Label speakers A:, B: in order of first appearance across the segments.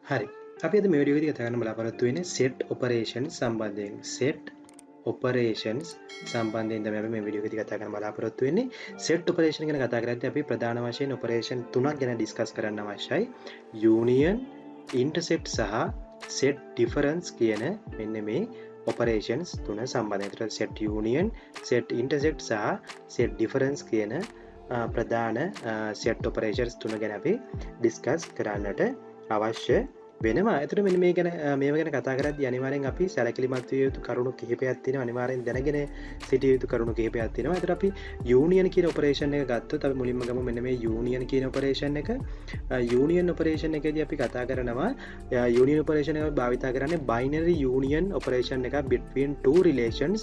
A: හරි. අපි අද මේ වීඩියෝ එකේදී කතා කරන්න බලාපොරොත්තු වෙන්නේ set operations සම්බන්ධයෙන්. set operations සම්බන්ධයෙන් තමයි අපි මේ වීඩියෝ එකේදී කතා කරන්න බලාපොරොත්තු වෙන්නේ. set operation ගැන කතා කරද්දී අපි ප්‍රධාන වශයෙන් operation තුනක් ගැන ඩිස්කස් කරන්න අවශ්‍යයි. union, intercept සහ set difference කියන මෙන්න මේ operations තුන සම්බන්ධයෙන්. ඒතර set union, set intercept සහ set difference කියන ප්‍රධාන set operations තුන ගැන අපි ඩිස්කස් කරන්නට අවශ්‍ය වෙනවා. එතකොට මෙන්න මේ ගැන මේව ගැන කතා කරද්දී අනිවාර්යෙන් අපි සැලකිලිමත් විය යුතු කරුණු කිහිපයක් තියෙනවා. අනිවාර්යෙන් දැනගෙන සිටිය යුතු කරුණු කිහිපයක් තියෙනවා. එතකොට අපි union කියන operation එක ගත්තොත් අපි මුලින්ම ගමු මෙන්න මේ union කියන operation එක. union operation එකේදී අපි කතා කරනවා union operation එක භාවිත කරන්නේ binary union operation එක between two relations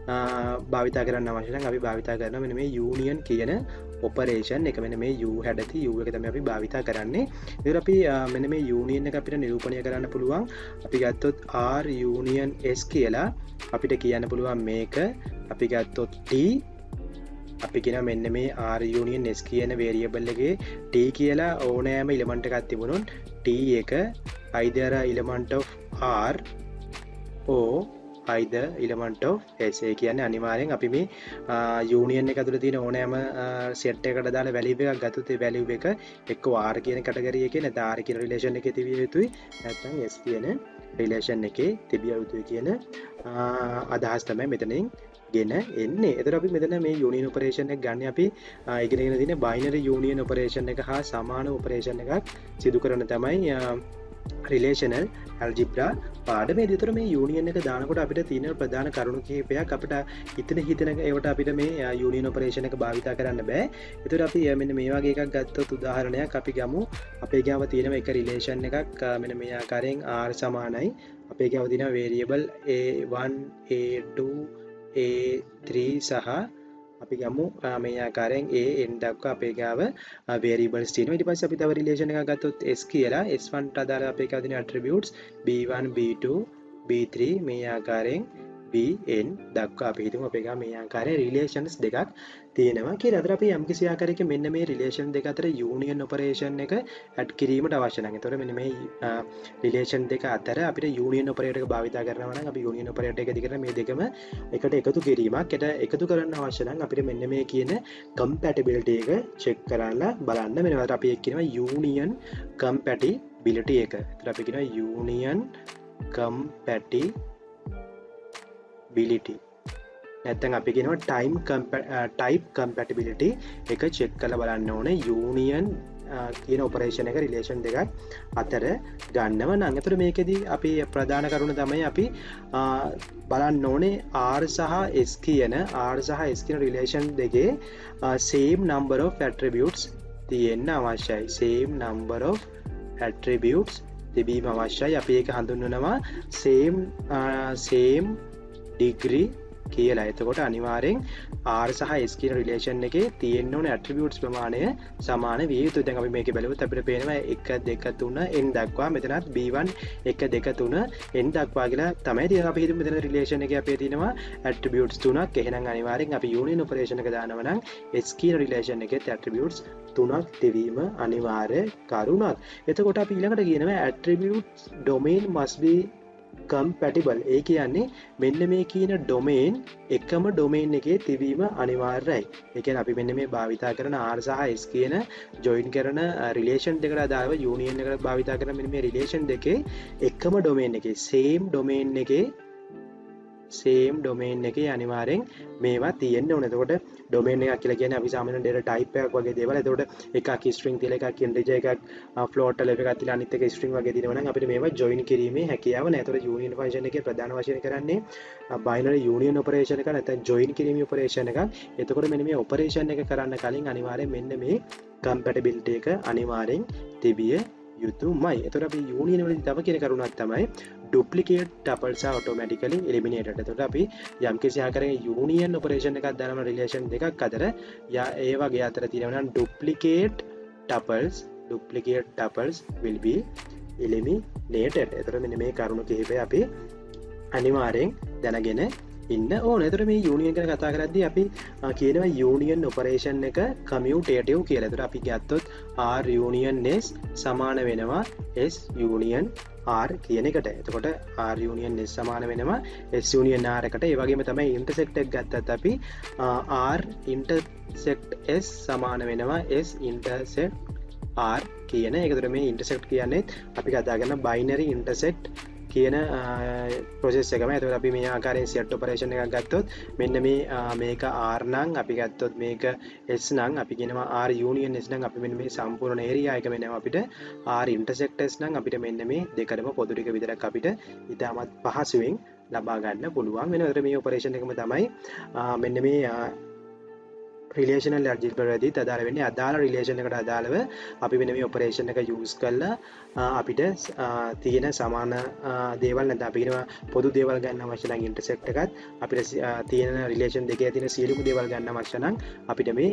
A: භාවිත කරන්න අවශ්‍ය නම් අපි භාවිත කරනවා මෙන්න මේ union කියන operation එක. මෙන්න මේ u හැඩති u එක තමයි අපි භාවිත කරන්නේ. ඒකට අපි මෙන්න මේ union එක අපිට නිරූපණය කරන්න පුළුවන්. අපි ගත්තොත් r union s කියලා අපිට කියන්න පුළුවන් මේක. අපි ගත්තොත් t අපි කියන මෙන්න මේ r union s කියන variable එකේ t කියලා ඕනෑම element එකක් තිබුණොත් t එක either element of r or either element of s. ඒ කියන්නේ අනිවාර්යෙන් අපි මේ union එක ඇතුළේ තියෙන ඕනෑම set එකකට දාලා value එකක් ගත්තොත් ඒ value එක එක්ක r කියන category එකේ නැත්නම් r කියන relation එකේ තිබිය යුතුයි නැත්නම් s කියන relation එකේ තිබිය යුතුයි කියන අදහස් තමයි මෙතනින් ගෙන එන්නේ. එතකොට අපි මෙතන මේ union operation එක ගන්න අපි ඉගෙනගෙන තියෙන binary union operation එක හා සමාන operation එකක් සිදු කරන තමයි relational algebra පාඩමේදී. ඒතර මේ union එක දානකොට අපිට තියෙන ප්‍රධාන කරුණු කිහිපයක් අපිට හිතන ඒවට අපිට මේ union operation එක භාවිත කරන්න බෑ. ඒතර අපි මෙන්න මේ වගේ එකක් ගත්තොත් උදාහරණයක් අපි ගමු. අපේ ගාව තියෙන එක relation එකක් මෙන්න මේ ආකාරයෙන් r සමානයි. අපේ ගාව තියෙන variable a1 a2 a3 සහ අපි ගමු මේ ආකාරයෙන් a n දක්වා අපේ ගාව variables තියෙනවා. ඊට පස්සේ අපි තව relation එකක් ගත්තොත් s කියලා s1 ට අදාළ අපේ ගාව තියෙන attributes b1 b2 b3 මේ ආකාරයෙන් bn දක්වා අපි හිතමු අපේ ගාව මේ ආකාරයේ relations දෙකක් තියෙනවා කියලා. අතර අපි යම්කිසි ආකාරයක මෙන්න මේ relation දෙක අතර union operation එක add කිරීමට අවශ්‍ය නම් එතකොට මෙන්න මේ relation දෙක අතර අපිට union operator එක භාවිත කරනවා නම් අපි union operator එක දිගට මේ දෙකම එකට එකතු කිරීමක් එකතු කරන්න අවශ්‍ය නම් අපිට මෙන්න මේ කියන compatibility එක check කරලා බලන්න වෙනවා. අපි ඒක කියනවා union compatibility එක. එතකොට අපි කියනවා union compatibility නැත්නම් අපි කියනවා type compatibility එක check කරලා බලන්න ඕනේ union කියන operation එක relation දෙකක් අතර ගන්නව නම්. එතකොට මේකෙදි අපි ප්‍රධාන කරුණ තමයි අපි බලන්න ඕනේ r සහ s කියන relation දෙකේ same number of attributes තියෙන්න අවශ්‍යයි. same number of attributes තිබීම අවශ්‍යයි. අපි ඒක හඳුන්වනවා same degree කියලා. එතකොට අනිවාර්යෙන් r සහ s කියන relation එකේ තියෙන්න ඕන attributes ප්‍රමාණය සමාන විය යුතුයි. දැන් අපි මේකේ බලුවොත් අපිට පේනවා 1 2 3 n දක්වා මෙතනත් b1 1 2 3 n දක්වා කියලා තමයි තියෙනවා. අපි හිතමු මෙතන relation එකේ අපේ තියෙනවා attributes තුනක්. එහෙනම් අනිවාර්යෙන් අපි union operation එක දානවා නම් s කියන relation එකේ attributes තුනක් තිබීම අනිවාර්ය කරුණක්. එතකොට අපි ඊළඟට කියනවා attributes domain must be compatible. ඒ කියන්නේ මෙන්න මේ කියන domain එකම domain එකේ තිබීම අනිවාර්යයි. ඒ කියන්නේ අපි මෙන්න මේ භාවිතා කරන r සහ s කියන join කරන relation දෙකට අදාළව union එකට භාවිතා කරන මෙන්න මේ relation දෙකේ එකම domain එකේ same domain එකේ අනිවාර්යෙන් මේවා තියෙන්න ඕනේ. එතකොට domain එකක් කියලා කියන්නේ අපි සාමාන්‍යයෙන් data type එකක් වගේ දේවල්. එතකොට එකක් string තියලා එකක් integer එකක් float type එකක් තියලා අනිත් එක string වගේ දිනවනම් අපිට මේවා join කිරීමේ හැකියාව නැහැ. එතකොට union function එකේ ප්‍රධාන වශයෙන් කරන්නේ binary union operation එක නැත්නම් join කිරීමේ operation එකක්. එතකොට මෙන්න මේ operation එක කරන්න කලින් අනිවාර්යෙන් මෙන්න මේ compatibility එක අනිවාර්යෙන් තිබිය යුතුමයි. එතකොට අපි union වලදී තව කියන කරුණක් තමයි duplicate tuples are automatically eliminated. එතකොට අපි යම්කිසි ආකාරයක union operation එකක් දානම relation දෙකක් අතර ඒ වගේ අතර තියෙනවා නම් duplicate tuples will be eliminated. එතකොට මෙන්න මේ කරුණු කිහිපය අපි අනිවාර්යෙන් දැනගෙන ඉන්න ඕන. එතකොට මේ යූනියන් ගැන කතා කරද්දී අපි කියනවා යූනියන් ඔපරේෂන් එක කමියුටේටිව් කියලා. එතකොට අපි ගත්තොත් R යූනියන් S සමාන වෙනවා S යූනියන් R කියන එකට. එතකොට R යූනියන් S සමාන වෙනවා S යූනියන් R එකට. ඒ වගේම තමයි ඉන්ටර්සෙක්ට් එක ගත්තත් අපි R ඉන්ටර්සෙක්ට් S සමාන වෙනවා S ඉන්ටර්සෙක්ට් R කියන එක. එතකොට මේ ඉන්ටර්සෙක්ට් කියන්නේ අපි කතා කරන බයිනරි ඉන්ටර්සෙක්ට් කියන ප්‍රොසෙස් එකම. එතකොට අපි මේ ආකාරයෙන් සෙට් ඔපරේෂන් එකක් ගත්තොත් මෙන්න මේක R නම් අපි ගත්තොත් මේක S නම් අපි කියනවා R යූනියන් S නම් අපි මෙන්න මේ සම්පූර්ණ ඒරියා එක මෙන්නවා අපිට R ඉන්ටර්සෙක්ට් S නම් අපිට මෙන්න මේ දෙකම පොදු ටික විතරක් අපිට ඉතාමත් පහසුවෙන් ලබා ගන්න පුළුවන් වෙනවා. එතකොට මේ ඔපරේෂන් එකම තමයි මෙන්න මේ රිලේෂනල් ඇල්ජිබ්‍රා වලදී අදාළ වෙන්නේ. අදාළ රිලේෂන් එකට අදාළව අපි මෙන්න මේ ඔපරේෂන් එක යූස් කරලා අපිට තියෙන සමාන දේවල් නැත්නම් අපි කියනවා පොදු දේවල් ගන්න අවශ්‍ය නම් ඉන්ටර්සෙක්ට් එකත් අපිට තියෙන රිලේෂන් දෙකේ තියෙන සියලුම දේවල් ගන්න අවශ්‍ය නම් අපිට මේ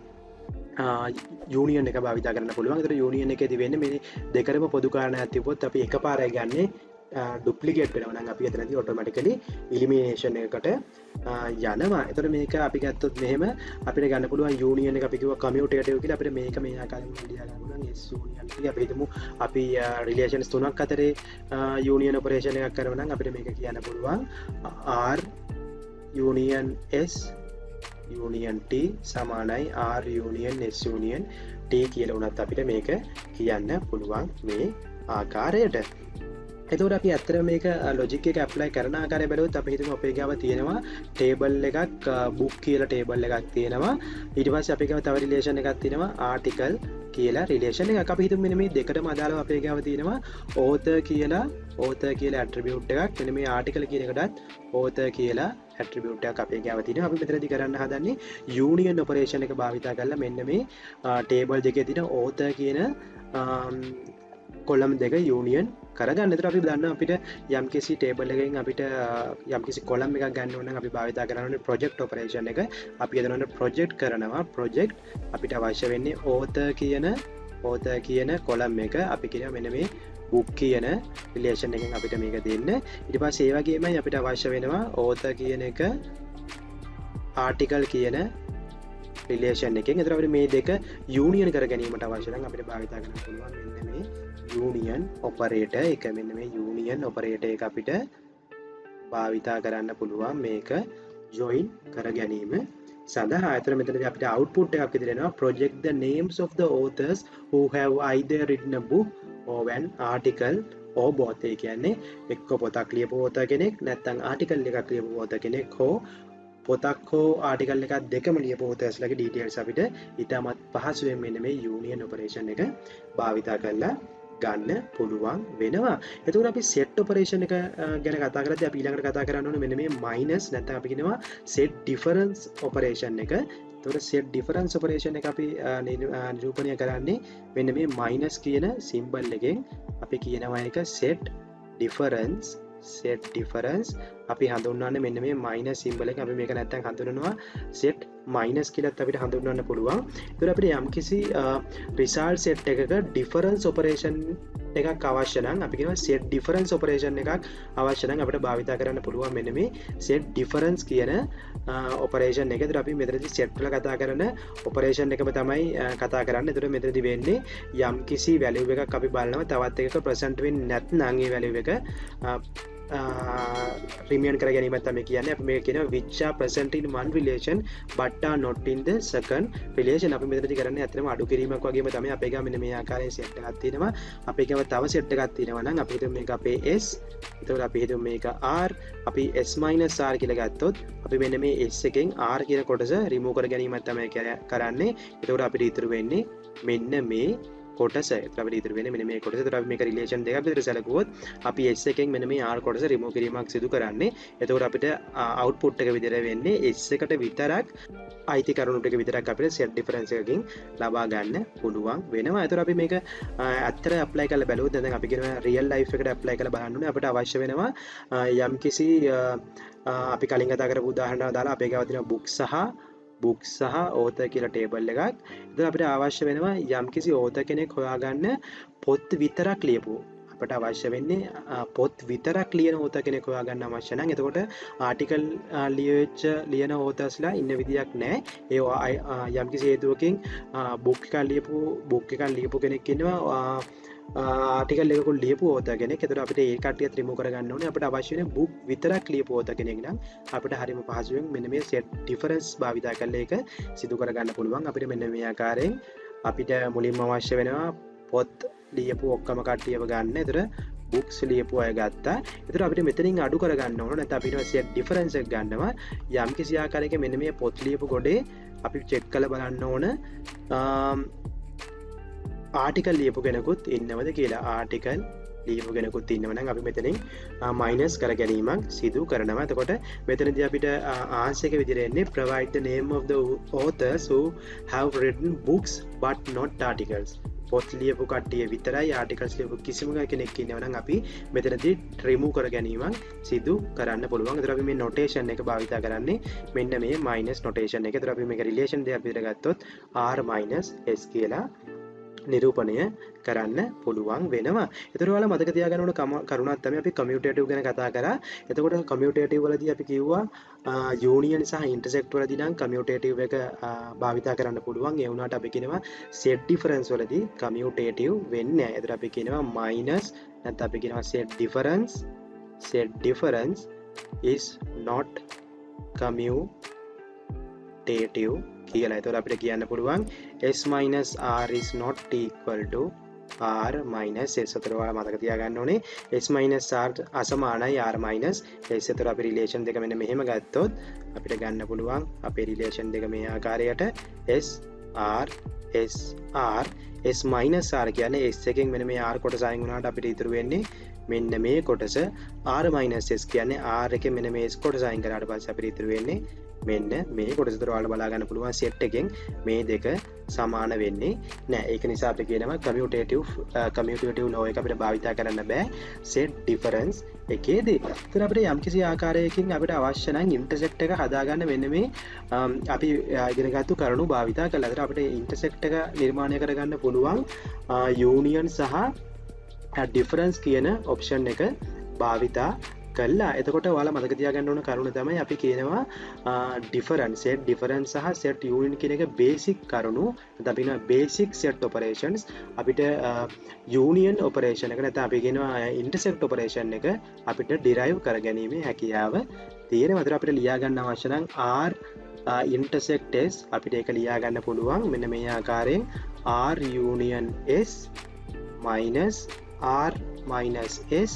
A: යූනියන් එක භාවිත කරන්න පුළුවන්. ඒතර යූනියන් එකේදී වෙන්නේ මේ දෙකරම පොදු කාරණයක් තිබ්බොත් අපි එකපාරයි ගන්නේ ඩුප්ලිකේට් වෙනවා නම් අපි එතනදී ඔටෝමැටිකලි ඉලිමිනේෂන් එකකට යනවා. එතකොට මේක අපි ගත්තොත් මෙහෙම අපිට ගන්න පුළුවන් යූනියන් එක අපි කිව්වා කමියුටේටිව් කියලා. අපිට මේක මේ ආකාරයෙන් ලියා ගන්න පුළුවන් S යූනියන් ටික. අපි හිතමු අපි රිලේෂන්ස් තුනක් අතරේ යූනියන් ඔපරේෂන් එකක් කරනවා නම් අපිට මේක කියන්න පුළුවන් R union S union T සමානයි R union S union T කියලා වුණත් අපිට මේක කියන්න පුළුවන් මේ ආකාරයට. එතකොට අපි ඇත්තටම මේක ලොජික් එක ඇප්ලයි කරන ආකාරය බැලුවොත් අපි හිතමු අපේ ගාව තියෙනවා ටේබල් එකක් බුක් කියලා ටේබල් එකක් තියෙනවා. ඊට පස්සේ අපේ ගාව තව රිලේෂන් එකක් තියෙනවා ආටිකල් කියලා රිලේෂන් එකක්. අපි හිතමු මෙන්න මේ දෙකටම අදාළව අපේ ගාව තියෙනවා author කියලා ඇට්‍රිබියුට් එකක්. මෙන්න මේ ආටිකල් කියන එකටත් author කියලා ඇට්‍රිබියුට් එකක් අපේ ගාව තියෙනවා. අපි මෙතනදී කරන්න හදන්නේ යූනියන් ඔපරේෂන් එක භාවිත කරලා මෙන්න මේ ටේබල් දෙකේ තියෙන author කියන කොලම් දෙක යූනියන් කරගන්න. එතකොට අපි දන්නවා අපිට යම්කිසි ටේබල් එකකින් අපිට යම්කිසි කොලම් එකක් ගන්න ඕන නම් අපි භාවිත කරන්නේ ප්‍රොජෙක්ට් ඔපරේෂන් එක. අපි එතනට ප්‍රොජෙක්ට් කරනවා. ප්‍රොජෙක්ට් අපිට අවශ්‍ය වෙන්නේ author කියන කොලම් එක. අපි කියනවා මෙන්න මේ book කියන රිලේෂන් එකෙන් අපිට මේක දෙන්න. ඊට පස්සේ ඒ වගේමයි අපිට අවශ්‍ය වෙනවා author කියන එක article කියන රිලේෂන් එකෙන්. එතකොට අපිට මේ දෙක යූනියන් කර ගැනීමට අවශ්‍ය නම් අපිට භාවිත කරන්න පුළුවන් මෙන්න මේ යූනියන් ඔපරේටර් එක. මෙන්න මේ යූනියන් ඔපරේටර් එක අපිට භාවිතා කරන්න පුළුවන් මේක ජොයින් කර ගැනීම සඳහා. එතන මෙතනදී අපිට අවුට්පුට් එකක් විදිහට එනවා project the names of the authors who have either written a book or an article or both. ඒ කියන්නේ එක්ක පොතක් ලියපු author කෙනෙක් නැත්නම් ආටිකල් එකක් ලියපු author කෙනෙක් හෝ පොතක් හෝ ආටිකල් එකක් දෙකම ලියපු authorස්ලාගේ details අපිට ඉතාමත් පහසුවෙන් මෙන්න මේ යූනියන් ඔපරේෂන් එක භාවිතා කරලා ගන්න පුළුවන් වෙනවා. එතකොට අපි set ඔපරේෂන් එක ගැන කතා කරද්දී අපි ඊළඟට කතා කරන්න ඕනේ මෙන්න මේ minus නැත්නම් අපි කියනවා set difference ඔපරේෂන් එක. එතකොට set difference ඔපරේෂන් එක අපි නිරූපණය කරන්නේ මෙන්න මේ minus කියන symbol එකෙන්. අපි කියනවා එක set difference අපි හඳුන්වන්නේ මෙන්න මේ minus symbol එක. අපි මේක නැත්තම් හඳුන්වනවා set minus කියලාත් අපිට හඳුන්වන්න පුළුවන්. ඒතර අපිට යම්කිසි result set එකක difference operation එකක් අවශ්‍ය නම් අපි කියනවා set difference operation එකක් අවශ්‍ය නම් අපිට භාවිත කරන්න පුළුවන් මෙන්න මේ set difference කියන operation එක. ඒතර අපි මෙතනදී set වල කතා කරන operation එකම තමයි කතා කරන්නේ. ඒතර මෙතනදී වෙන්නේ යම්කිසි value එකක් අපි බලනවා තවත් එකක present වෙන්නේ නැත්නම් ඒ value එක රිමියන් කර ගැනීමත් තමයි කියන්නේ. අපි මේක කියනවා which are present in one relation but are not in the second relation. අපි මෙතනදී කරන්නේ ඇත්තටම අඩු කිරීමක් වගේම තමයි. අපේ ගාව මෙන්න මේ ආකාරයේ set එකක් තියෙනවා. අපේ ගාව තව set එකක් තියෙනවා නම් අපි හිතමු මේක අපේ S. එතකොට අපි හිතමු මේක R. අපි S - R කියලා ගත්තොත් අපි මෙන්න මේ S එකෙන් R කියන කොටස remove කර ගැනීමක් තමයි කරන්නේ. එතකොට අපිට ඉතුරු වෙන්නේ මෙන්න මේ කොටස. අපිට ඉතුරු වෙන්නේ මෙන්න මේ කොටස. ඒතර අපි මේක රිලේෂන් දෙකක් විතර සැලකුවොත් අපි S එකෙන් මෙන්න මේ R කොටස රිමූව් කිරීමක් සිදු කරන්නේ. එතකොට අපිට අවුට්පුට් එක විදිහට වෙන්නේ S එකට විතරක් අයිති කරුණු ටික විතරක් අපිට set difference එකකින් ලබා ගන්න පුළුවන් වෙනවා. ඒතර අපි මේක ඇත්තට apply කරලා බැලුවොත් දැන් අපි කියනවා real life එකට apply කරලා බලන්න ඕනේ. අපිට අවශ්‍ය වෙනවා යම්කිසි අපි කලින් කතා කරපු උදාහරණයක් දාලා අපේ ගාව තියෙන book සහ author කියලා ටේබල් එකක්. එතකොට අපිට අවශ්‍ය වෙනවා යම්කිසි author කෙනෙක් හොයාගන්න පොත් විතරක් ලියපු. අපට අවශ්‍ය වෙන්නේ පොත් විතරක් ලියන ඕතා කෙනෙක් හොයාගන්න අවශ්‍ය නම් එතකොට ආටිකල් ලියන ඕතස්ලා ඉන්න විදියක් නැහැ. ඒ යම්කිසි හේතුවකින් බුක් එකක් ලියපු කෙනෙක් ඉන්නවා ආටිකල් එකකුත් ලියපු ඕතා කෙනෙක්. එතකොට අපිට ඒ කට්ටියත් රිමූව් කරගන්න ඕනේ. අපිට අවශ්‍ය වෙන්නේ බුක් විතරක් ලියපු ඕතා කෙනෙක් නම් අපිට හරිම පහසුවෙන් මෙන්න මේ set difference භාවිතා කරලා ඒක සිදු කරගන්න පුළුවන්. අපිට මෙන්න මේ ආකාරයෙන් අපිට මුලින්ම අවශ්‍ය වෙනවා පොත් ලියපු ඔක්කොම කට්ටියව ගන්න. එතකොට බුක්ස් ලියපු අය ගත්තා. එතකොට අපිට මෙතනින් අඩු කරගන්න ඕන. නැත්නම් අපිට set difference එක ගන්නවා. යම් කිසි ආකාරයක මෙන්න මේ පොත් ලියපු ගොඩේ අපි චෙක් කරලා බලන්න ඕන ආටිකල් ලියපු කෙනෙකුත් ඉන්නවද කියලා. ආටිකල් ලියපු කෙනෙකුත් ඉන්නවනම් අපි මෙතනින් මයිනස් කර ගැනීමක් සිදු කරනවා. එතකොට මෙතනදී අපිට ආන්සර් එක විදිහට එන්නේ provide the name of the authors who have written books but not articles. පොත් ලියපු කට්ටිය විතරයි ආටිකල්ස් ලියපු කිසිම කෙනෙක් ඉන්නවනම් අපි මෙතනදී රිමූව් කර ගැනීමක් සිදු කරන්න පුළුවන්. ඒතර අපි මේ නොටේෂන් එක භාවිත කරන්නේ මෙන්න මේ මයිනස් නොටේෂන් එක. ඒතර අපි මේක රිලේෂන් දෙයක් විතර ගත්තොත් r - s කියලා නිරූපණය කරන්න පුළුවන් වෙනවා. එතකොට ඔයාලා මතක තියාගන්න ඕන කරුණක් තමයි අපි කමියුටේටිව් ගැන කතා කරා. එතකොට කමියුටේටිව් වලදී අපි කිව්වා යූනියන් සහ ඉන්ටර්සෙක්ට් වලදී නම් කමියුටේටිව් එක භාවිත කරන්න පුළුවන්. ඒ වුණාට අපි කියනවා set difference වලදී කමියුටේටිව් වෙන්නේ නැහැ. එතකොට අපි කියනවා minus නැත්නම් අපි කියනවා set difference is not commutative කියලා. එතකොට අපිට කියන්න පුළුවන් s - r is not equal to r - s. එතකොට ඔයාලා මතක තියාගන්න ඕනේ s - r අසමානයි r - s. එතකොට අපි රිලේෂන් දෙක මෙන්න මෙහෙම ගත්තොත් අපිට ගන්න පුළුවන් අපේ රිලේෂන් දෙක මේ ආකාරයට s r s r s - r කියන්නේ s එකෙන් මෙන්න මේ r කොටස අයින් වුණාට අපිට ඉතුරු වෙන්නේ මෙන්න මේ කොටස. r - s කියන්නේ r එකෙන් මෙන්න මේ s කොටස අයින් කරාට පස්සේ අපිට ඉතුරු වෙන්නේ මෙන්න මේ කොටස. උතර ඔයාලට බලා ගන්න පුළුවන් සෙට් එකෙන් මේ දෙක සමාන වෙන්නේ නැහැ. ඒක නිසා අපි කියනවා කමියුටේටිව් ලෝ එක අපිට භාවිත කරන්න බෑ set difference එකේදී. ඒතර අපිට යම්කිසි ආකාරයකින් අපිට අවශ්‍ය නම් ඉන්ටර්සෙක්ට් එක හදාගන්න මෙන්න මේ අපි ඉගෙනගත්තු කරුණු භාවිත කළා. ඒතර අපිට ඉන්ටර්සෙක්ට් එක නිර්මාණය කරගන්න පුළුවන් යූනියන් සහ ඩිෆරන්ස් කියන ඔප්ෂන් එක භාවිතා කළා. එතකොට ඔයාලා මතක තියාගන්න ඕන කරුණ තමයි අපි කියනවා ඩිෆරන්ස් set difference සහ set union කියන එක බේසික් කරුණු. නැත්නම් අපි කියනවා බේසික් set operations. අපිට union operation එක නැත්නම් අපි කියනවා intersect operation එක අපිට derive කරගැනීමේ හැකියාව තියෙනවා. ඒතර අපිට ලියා ගන්න අවශ්‍ය නම් r intersect s අපිට ඒක ලියා ගන්න පුළුවන් මෙන්න මේ ආකාරයෙන් r union s minus r minus s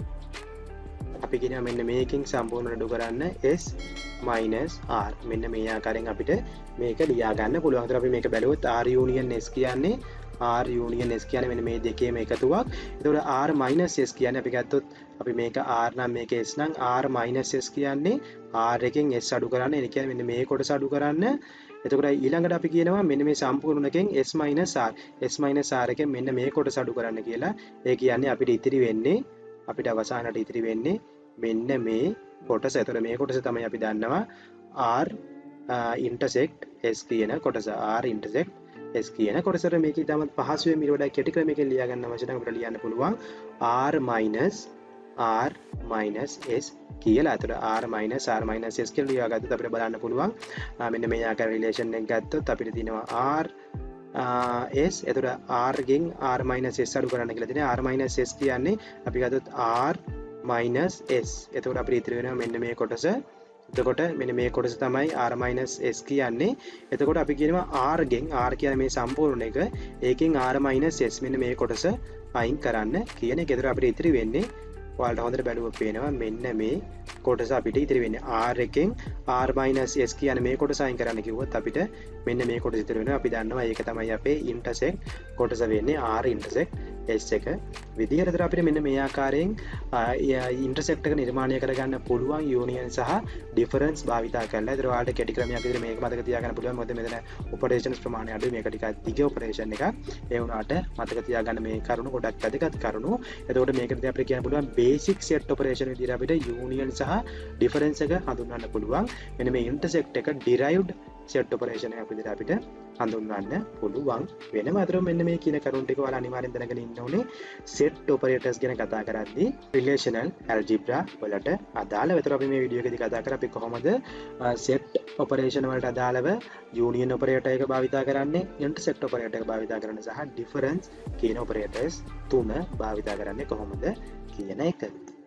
A: අපි කියනවා මෙන්න මේකෙන් සම්පූර්ණ නඩු කරන්න s minus r. මෙන්න මේ ආකාරයෙන් අපිට මේක ලියා ගන්න පුළුවන්. ඒතර අපි මේක බැලුවොත් r union s කියන්නේ මෙන්න මේ දෙකේම එකතුවක්. එතකොට r minus s කියන්නේ අපි ගත්තොත් අපි මේක r නම් මේක s නම් r minus s කියන්නේ r එකෙන් s අඩු කරන්න. ඒ කියන්නේ මෙන්න මේ කොටස අඩු කරන්න. එතකොට ඊළඟට අපි කියනවා මෙන්න මේ සම්පූර්ණකෙන් s minus r එකෙන් මෙන්න මේ කොටස අඩු කරන්න කියලා. ඒ කියන්නේ අපිට ඉතිරි වෙන්නේ අපිට අවසානට ඉතිරි වෙන්නේ මෙන්න මේ කොටස. එතකොට මේ කොටස තමයි අපි දන්නවා r intersect s කියන කොටස. r intersect s කියන කොටසට මේක ඉතාමත් පහසුවෙන් ඊට වඩා කෙටි ක්‍රමයකින් ලියා ගන්න අවශ්‍ය නම් අපිට ලියන්න පුළුවන් r minus s කියලා. එතකොට r minus s කියලා ලියාගත්තොත් අපිට බලන්න පුළුවන් මෙන්න මේ ආකාර රිලේෂන් එක ගත්තොත් අපිට තියෙනවා r s. එතකොට r ගෙන් r minus s අඩු කරන්න කියලා තියෙනවා. r minus s කියන්නේ අපි ගත්තොත් r minus s. එතකොට අපිට ඉතිරි වෙනවා මෙන්න මේ කොටස. එතකොට මෙන්න මේ කොටස තමයි r minus s කියන්නේ. එතකොට අපි කියනවා r ගෙන් r කියන්නේ මේ සම්පූර්ණ එක ඒකෙන් r minus s මෙන්න මේ කොටස අයින් කරන්න කියන එක. එතකොට අපිට ඉතිරි වෙන්නේ ඔයාලට හොඳට බැලුවොත් පේනවා මෙන්න මේ කොටස අපිට ඉතිරි වෙන්නේ r එකෙන් r minus s කියන්නේ මේ කොටස අයින් කරන්න කිව්වොත් අපිට මෙන්න මේ කොටස ඉතිරි වෙනවා. අපි දන්නවා ඒක තමයි අපේ intersect කොටස වෙන්නේ r intersect s එක විදිහට. ඒතර අපිට මෙන්න මේ ආකාරයෙන් intersect එක නිර්මාණය කරගන්න පුළුවන් union සහ difference භාවිතා කරලා. ඒතර ඔයාලට කෙටි ක්‍රමයක් විදිහට මේක මතක තියාගන්න පුළුවන්. මොකද මෙතන operations ප්‍රමාණය අඩුයි. මේක ටිකක් දිග operation එකක්. ඒ වුණාට මතක තියාගන්න මේ කරුණු ගොඩක් වැදගත් කරුණු. එතකොට මේකදී අපිට කියන්න පුළුවන් basic set operation විදිහට අපිට union සහ difference එක හඳුන්වන්න පුළුවන්. මෙන්න මේ intersect එක derived set operation එකක් විදිහට අපිට හඳුන්වන්න පුළුවන් වෙනවා. අතර මෙන්න මේ කියන කරුණු ටික ඔයාලා අනිවාර්යෙන් දැනගෙන ඉන්න ඕනේ. set operators ගැන කතා කරද්දී relational algebra වලට අදාළව. ඒතර අපි මේ වීඩියෝ එකේදී කතා කරා අපි කොහොමද set operation වලට අදාළව union operator එක භාවිතා කරන්නේ, intersect operator එක භාවිතා කරන්නේ සහ difference කියන operators තුන භාවිතා කරන්නේ කොහොමද කියන එක.